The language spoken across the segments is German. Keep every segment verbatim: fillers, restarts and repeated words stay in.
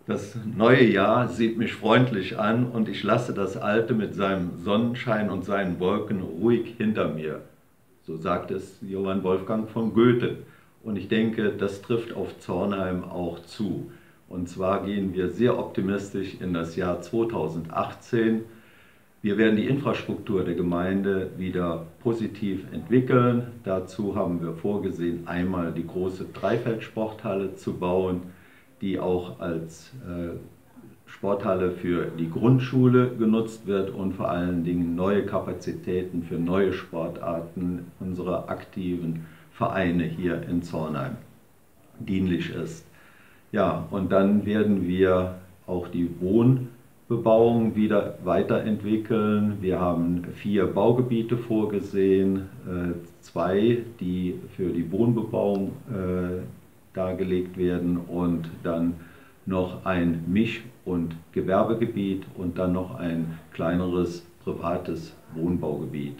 Das neue Jahr sieht mich freundlich an und ich lasse das alte mit seinem Sonnenschein und seinen Wolken ruhig hinter mir. So sagt es Johann Wolfgang von Goethe. Und ich denke, das trifft auf Zornheim auch zu. Und zwar gehen wir sehr optimistisch in das Jahr zweitausendachtzehn. Wir werden die Infrastruktur der Gemeinde wieder positiv entwickeln. Dazu haben wir vorgesehen, einmal die große Dreifeldsporthalle zu bauen, die auch als äh, Sporthalle für die Grundschule genutzt wird und vor allen Dingen neue Kapazitäten für neue Sportarten unserer aktiven Vereine hier in Zornheim dienlich ist. Ja, und dann werden wir auch die Wohnbebauung wieder weiterentwickeln. Wir haben vier Baugebiete vorgesehen, äh, zwei, die für die Wohnbebauung äh, dargelegt werden und dann noch ein Misch- und Gewerbegebiet und dann noch ein kleineres privates Wohnbaugebiet.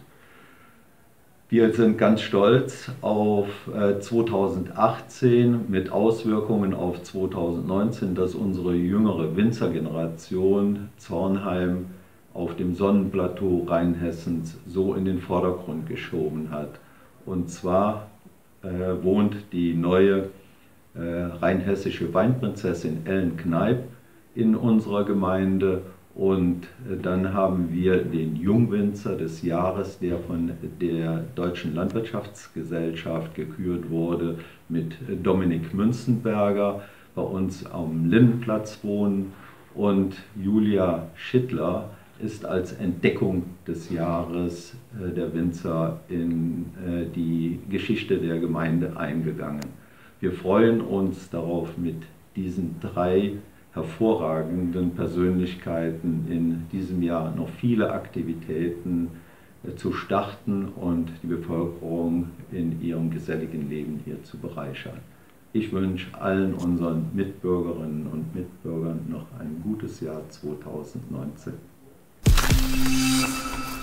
Wir sind ganz stolz auf zweitausendachtzehn mit Auswirkungen auf zweitausendneunzehn, dass unsere jüngere Winzergeneration Zornheim auf dem Sonnenplateau Rheinhessens so in den Vordergrund geschoben hat. Und zwar äh, wohnt die neue äh, rheinhessische Weinprinzessin Ellen Kneip in unserer Gemeinde. Und dann haben wir den Jungwinzer des Jahres, der von der Deutschen Landwirtschaftsgesellschaft gekürt wurde, mit Dominik Münzenberger bei uns am Lindenplatz wohnen. Und Julia Schittler ist als Entdeckung des Jahres der Winzer in die Geschichte der Gemeinde eingegangen. Wir freuen uns darauf, mit diesen drei hervorragenden Persönlichkeiten in diesem Jahr noch viele Aktivitäten zu starten und die Bevölkerung in ihrem geselligen Leben hier zu bereichern. Ich wünsche allen unseren Mitbürgerinnen und Mitbürgern noch ein gutes Jahr zweitausendneunzehn.